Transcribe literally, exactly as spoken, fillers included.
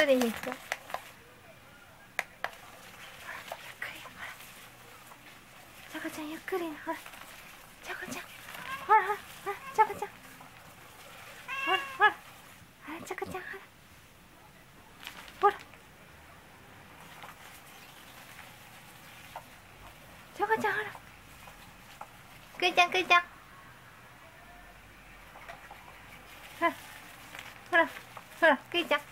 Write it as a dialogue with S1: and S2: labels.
S1: くりゆっくり。ちゃこちゃんゆっくり。ほらちゃこちゃん、ほらほらほらちゃこちゃん、ほらほらほらちゃこちゃん、ほらほらちゃこちゃん、ほらくいちゃんくいちゃん、ほらほらほらくいちゃん。